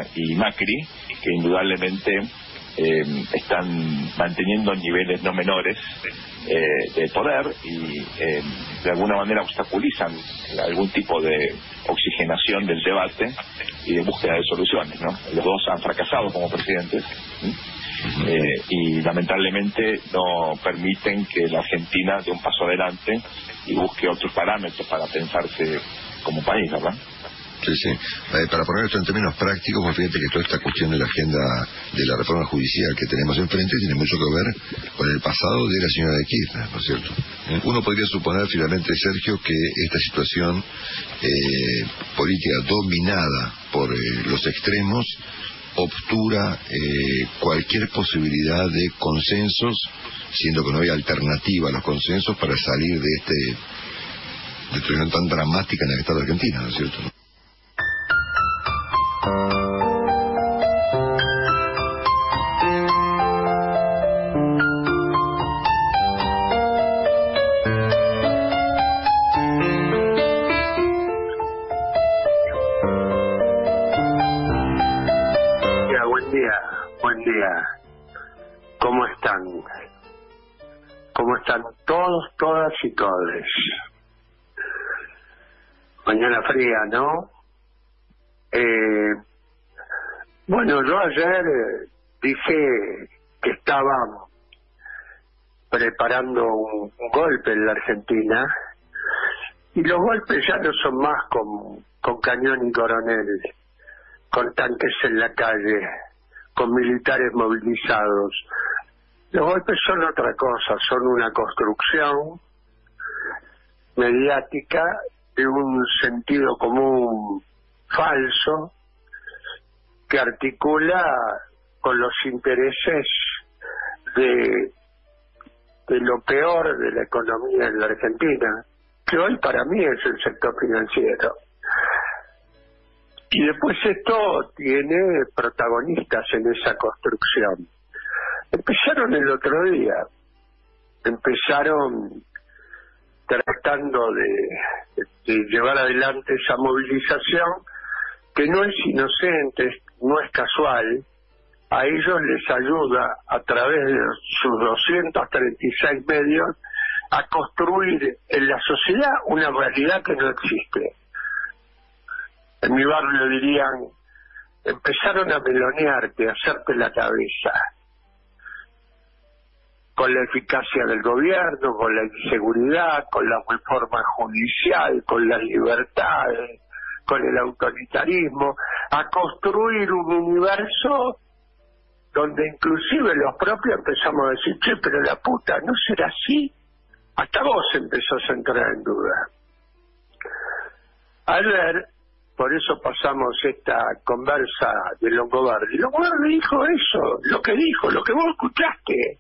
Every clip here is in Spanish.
y Macri, que indudablemente están manteniendo niveles no menores de poder y de alguna manera obstaculizan algún tipo de oxigenación del debate y de búsqueda de soluciones, ¿no? Los dos han fracasado como presidentes y lamentablemente no permiten que la Argentina dé un paso adelante y busque otros parámetros para pensarse como país, ¿verdad? Sí, sí. Para poner esto en términos prácticos, pues fíjate que toda esta cuestión de la agenda de la reforma judicial que tenemos enfrente tiene mucho que ver con el pasado de la señora de Kirchner, ¿no es cierto? Uno podría suponer finalmente, Sergio, que esta situación política dominada por los extremos obtura cualquier posibilidad de consensos, siendo que no hay alternativa a los consensos para salir de esta situación tan dramática en la que está la Argentina, ¿no es cierto? Buen día. ¿Cómo están? ¿Cómo están todos, todas y todes? Mañana fría, ¿no? Bueno, yo ayer dije que estaba preparando un golpe en la Argentina y los golpes ya no son más con cañón y coronel, con tanques en la calle, con militares movilizados. Los golpes son otra cosa, son una construcción mediática de un sentido común falso que articula con los intereses de lo peor de la economía en la Argentina, que hoy para mí es el sector financiero. Y después esto tiene protagonistas en esa construcción. Empezaron el otro día, empezaron tratando de llevar adelante esa movilización que no es inocente, no es casual. A ellos les ayuda a través de sus 236 medios a construir en la sociedad una realidad que no existe. En mi barrio dirían, empezaron a melonearte, a hacerte la cabeza, con la eficacia del gobierno, con la inseguridad, con la reforma judicial, con las libertades, con el autoritarismo, a construir un universo donde inclusive los propios empezamos a decir, che, pero la puta, ¿no será así? Hasta vos empezás a entrar en duda. Ayer, por eso pasamos esta conversa de Longobardi. Longobardi dijo eso, lo que vos escuchaste.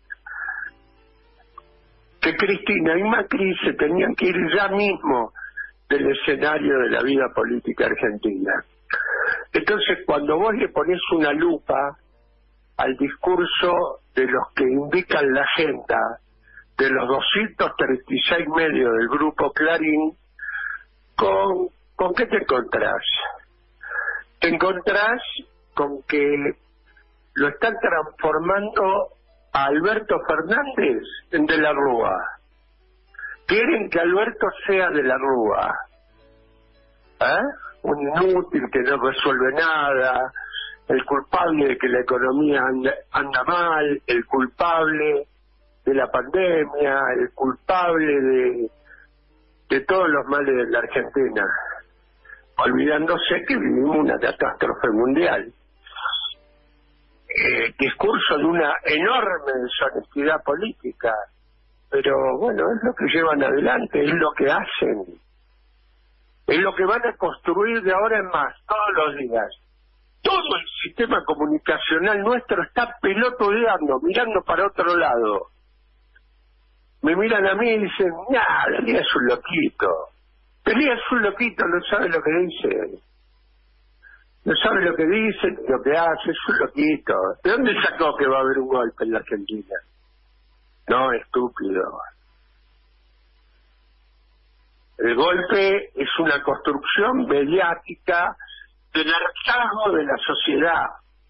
Que Cristina y Macri se tenían que ir ya mismo del escenario de la vida política argentina. Entonces, cuando vos le ponés una lupa al discurso de los que indican la agenda de los 236 medios del grupo Clarín, ¿con qué te encontrás? Te encontrás con que lo están transformando a Alberto Fernández en De la Rúa. Quieren que Alberto sea De la Rúa. Un inútil que no resuelve nada, el culpable de que la economía anda mal, el culpable de la pandemia, el culpable de todos los males de la Argentina, olvidándose que vivimos una catástrofe mundial. Discurso de una enorme deshonestidad política, pero bueno, es lo que llevan adelante, es lo que hacen, es lo que van a construir de ahora en más, todos los días. Todo el sistema comunicacional nuestro está pelotudeando, mirando para otro lado. Me miran a mí y dicen, nah, Elías es un loquito. Elías es un loquito, no sabe lo que dice. No sabe lo que dice, ni lo que hace, es un loquito. ¿De dónde sacó que va a haber un golpe en la Argentina? No, estúpido. El golpe es una construcción mediática del hartazgo de la sociedad.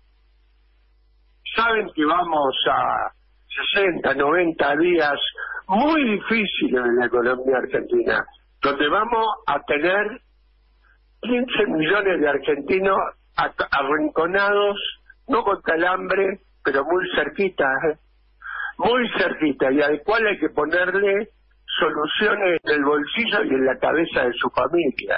Saben que vamos a 60, 90 días muy difíciles en la economía argentina, donde vamos a tener 15 millones de argentinos arrinconados, no contra el hambre, pero muy cerquita, muy cerquita, y al cual hay que ponerle soluciones en el bolsillo y en la cabeza de su familia.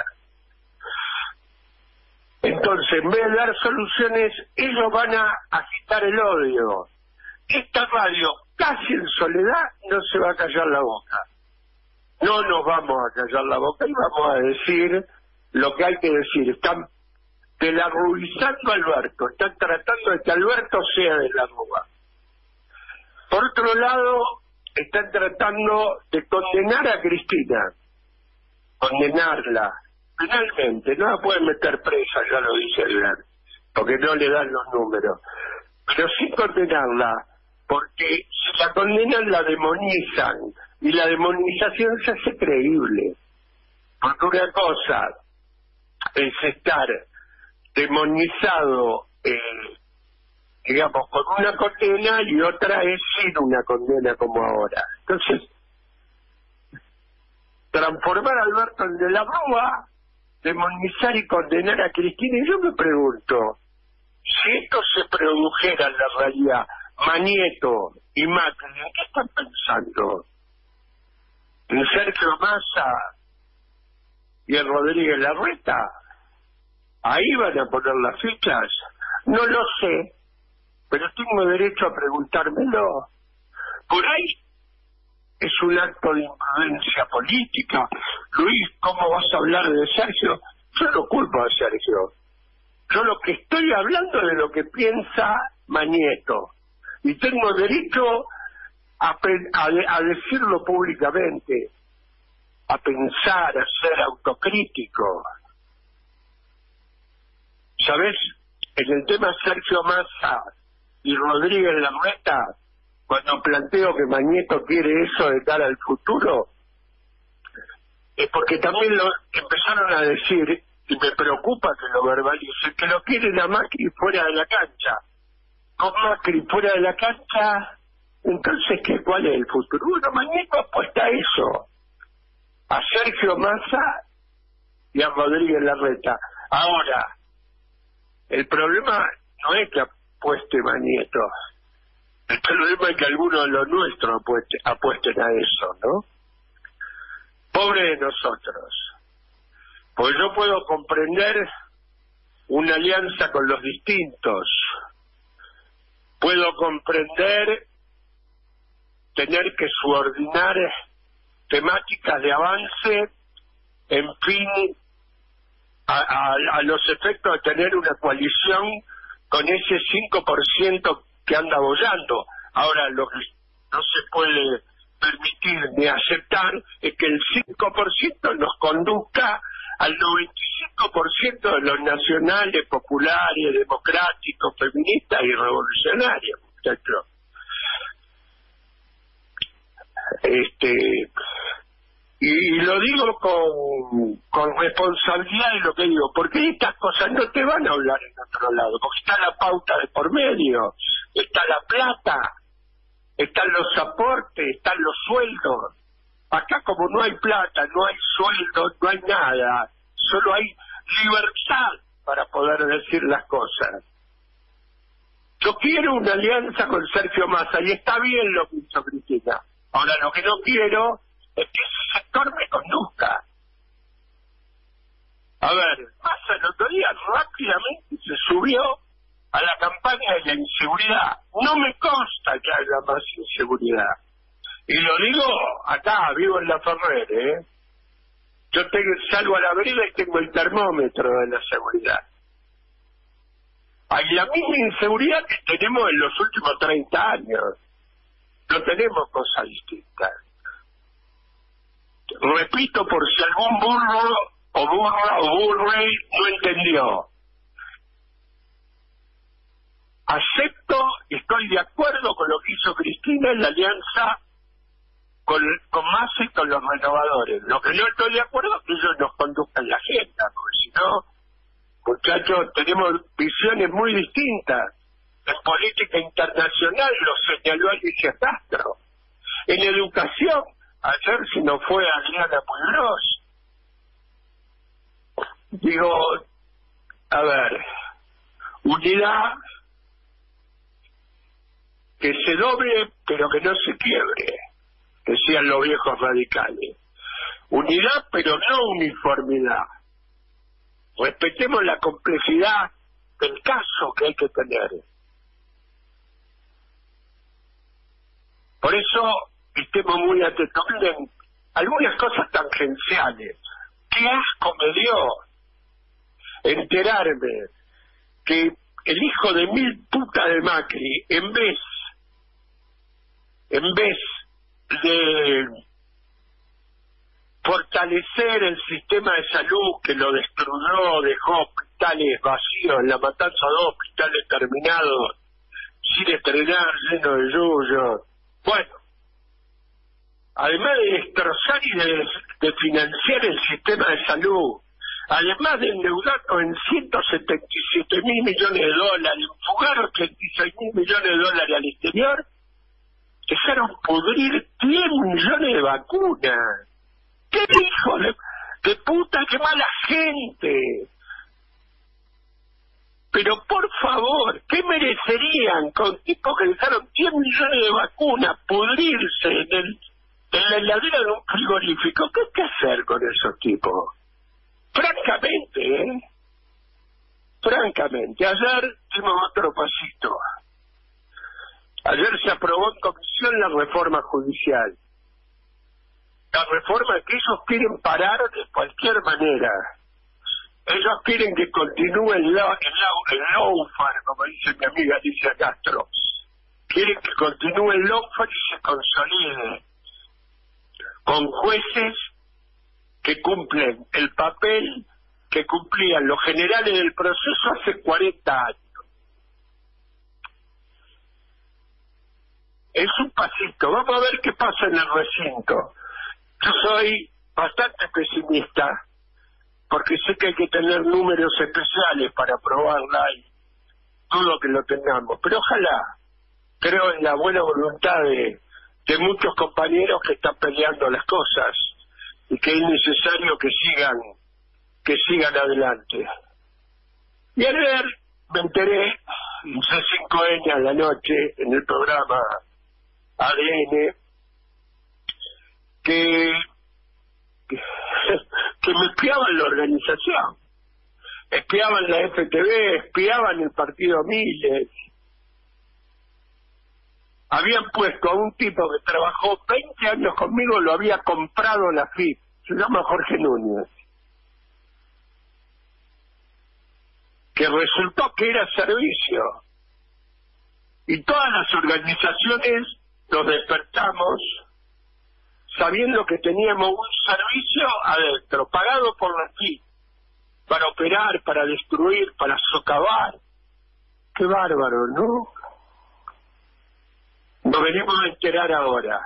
Entonces, en vez de dar soluciones, ellos van a agitar el odio. Esta radio, casi en soledad, no se va a callar la boca. No nos vamos a callar la boca y vamos a decir lo que hay que decir. Están delarruizando a Alberto, están tratando de que Alberto sea de la Rúa. Por otro lado, están tratando de condenar a Cristina, condenarla penalmente. No la pueden meter presa, ya lo dice Aguilar, porque no le dan los números, pero sí condenarla, porque si la condenan la demonizan, y la demonización se hace creíble, porque una cosa es estar demonizado, digamos, con una condena, y otra es sin una condena como ahora. Entonces, transformar a Alberto en de la Rúa, demonizar y condenar a Cristina, y yo me pregunto, si esto se produjera en la realidad, Manieto y Macri, ¿en qué están pensando? ¿En Sergio Massa y en Rodríguez Larreta? ¿Ahí van a poner las fichas? No lo sé, pero tengo derecho a preguntármelo. Por ahí es un acto de imprudencia política. Luis, ¿cómo vas a hablar de Sergio? Yo no culpo a Sergio. Yo lo que estoy hablando es de lo que piensa Manieto. Y tengo derecho a decirlo públicamente, a pensar, a ser autocrítico. ¿Sabes? En el tema Sergio Massa y Rodríguez Larreta, cuando planteo que Manieto quiere eso de cara al futuro, es porque también lo empezaron a decir, y me preocupa que lo verbalicen, que lo quieren a Macri fuera de la cancha. Con Macri fuera de la cancha, entonces, ¿cuál es el futuro? Bueno, Manieto apuesta a eso, a Sergio Massa y a Rodríguez Larreta. Ahora, el problema no es que apueste Manieto, el problema es que algunos de los nuestros apuesten a eso, ¿no? Pobre de nosotros. Pues yo puedo comprender una alianza con los distintos, puedo comprender tener que subordinar temáticas de avance, en fin, a los efectos de tener una coalición con ese 5% que anda bollando. Ahora, lo que no se puede permitir ni aceptar es que el 5% nos conduzca al 95% de los nacionales, populares, democráticos, feministas y revolucionarios, muchachos. Y lo digo con responsabilidad de lo que digo, porque estas cosas no te van a hablar en otro lado, porque está la pauta de por medio, está la plata, están los aportes, están los sueldos. Acá, como no hay plata, no hay sueldo, no hay nada, solo hay libertad para poder decir las cosas. Yo quiero una alianza con Sergio Massa, y está bien lo que hizo Cristina. Ahora, lo que no quiero es que ese sector me conduzca. A ver, Massa el otro día rápidamente se subió a la campaña de la inseguridad. No me consta que haya más inseguridad. Y lo digo acá, vivo en La Ferrer, Yo salgo a la vereda y tengo el termómetro de la seguridad. Hay la misma inseguridad que tenemos en los últimos 30 años. No tenemos cosas distintas. Repito, por si algún burro o burra o burre no entendió. Acepto y estoy de acuerdo con lo que hizo Cristina en la alianza con Massa y con los renovadores. Lo que no estoy de acuerdo es que ellos nos conduzcan la agenda, porque si no, muchachos, tenemos visiones muy distintas. En política internacional lo señaló Alicia Castro. En educación, ayer si no fue Adriana Puigros. Digo, a ver, unidad que se doble pero que no se quiebre, decían los viejos radicales. Unidad pero no uniformidad. Respetemos la complejidad del caso que hay que tener. Por eso estemos muy atentos. Miren, algunas cosas tangenciales. Qué asco me dio enterarme que el hijo de mil puta de Macri, en vez de fortalecer el sistema de salud que lo destruyó, dejó hospitales vacíos, en La Matanza 2 hospitales terminados, sin estrenar, llenos de yuyo. Bueno, además de destrozar y de financiar el sistema de salud, además de endeudarnos en 177.000 millones de dólares, fugar 86.000 millones de dólares al exterior, dejaron pudrir 10 millones de vacunas. ¡Qué hijo de puta, qué mala gente! Pero por favor, ¿qué merecerían con tipos que dejaron 10 millones de vacunas pudrirse en la heladera de un frigorífico? ¿Qué hay que hacer con esos tipos? Francamente, ayer dimos otro pasito. Ayer se aprobó en comisión la reforma judicial. La reforma que ellos quieren parar de cualquier manera. Ellos quieren que continúe el lawfare, como dice mi amiga Alicia Castro. Quieren que continúe el lawfare y se consolide con jueces que cumplen el papel que cumplían los generales del proceso hace 40 años. Es un pasito. Vamos a ver qué pasa en el recinto. Yo soy bastante pesimista porque sé que hay que tener números especiales para aprobarla y dudo que lo tengamos. Pero ojalá, creo en la buena voluntad de muchos compañeros que están peleando las cosas y que es necesario que sigan adelante. Y ayer me enteré, en C5N a la noche, en el programa ADN, que me espiaban la organización, espiaban la FTV, espiaban el partido Miles. Habían puesto a un tipo que trabajó 20 años conmigo, lo había comprado la FIP, se llama Jorge Núñez, que resultó que era servicio. Y todas las organizaciones nos despertamos sabiendo que teníamos un servicio adentro, pagado por la FIP, para operar, para destruir, para socavar. Qué bárbaro, ¿no? Nos venimos a enterar ahora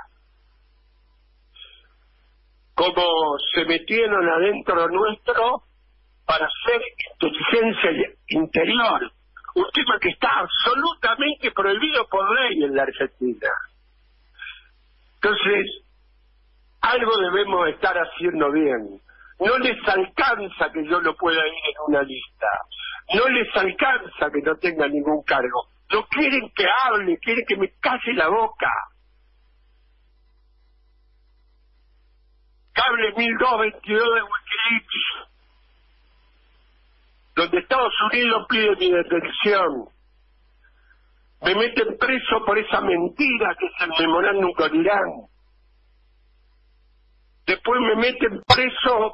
cómo se metieron adentro nuestro para hacer inteligencia interior, un tema que está absolutamente prohibido por ley en la Argentina. Entonces, algo debemos estar haciendo bien. No les alcanza que yo no pueda ir en una lista, no les alcanza que no tenga ningún cargo. No quieren que hable, quieren que me calle la boca. Cable 1222 de Wikileaks, donde Estados Unidos pide mi detención. Me meten preso por esa mentira que es el memorándum con Irán. Después me meten preso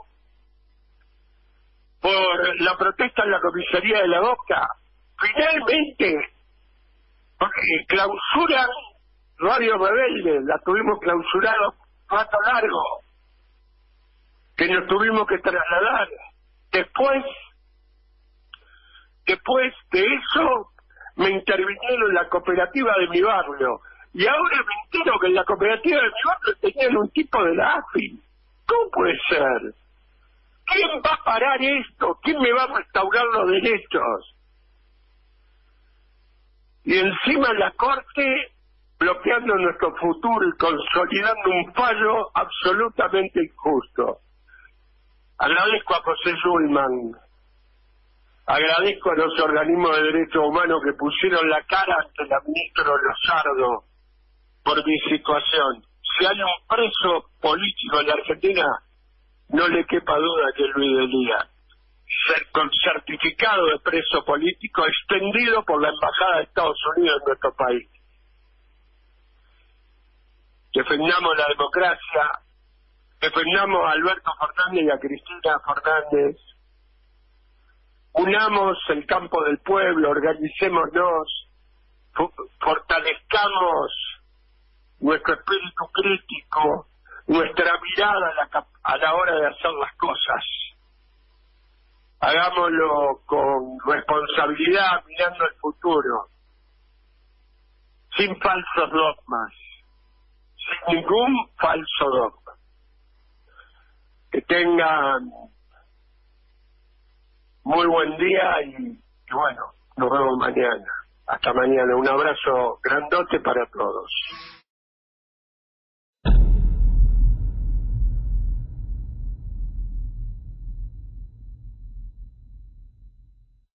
por la protesta en la comisaría de La Boca. Finalmente, porque clausuran Radio Rebelde, la tuvimos clausurado un rato largo, que nos tuvimos que trasladar. Después de eso, me intervinieron en la cooperativa de mi barrio. Y ahora me entero que en la cooperativa de mi barrio tenían un tipo de la AFI. ¿Cómo puede ser? ¿quién va a parar esto? ¿Quién me va a restaurar los derechos? Y encima la Corte bloqueando nuestro futuro y consolidando un fallo absolutamente injusto. Agradezco a José Schulman, agradezco a los organismos de derechos humanos que pusieron la cara ante la ministra Lozardo por mi situación. Si hay un preso político en la Argentina, no le quepa duda que es Luis Delía, con certificado de preso político extendido por la Embajada de Estados Unidos en nuestro país. Defendamos la democracia, defendamos a Alberto Fernández y a Cristina Fernández, unamos el campo del pueblo, organicémonos, fortalezcamos nuestro espíritu crítico, nuestra mirada a la hora de hacer las cosas. Hagámoslo con responsabilidad, mirando el futuro, sin falsos dogmas, sin ningún falso dogma. Que tengan muy buen día y bueno, nos vemos mañana. Hasta mañana. Un abrazo grandote para todos.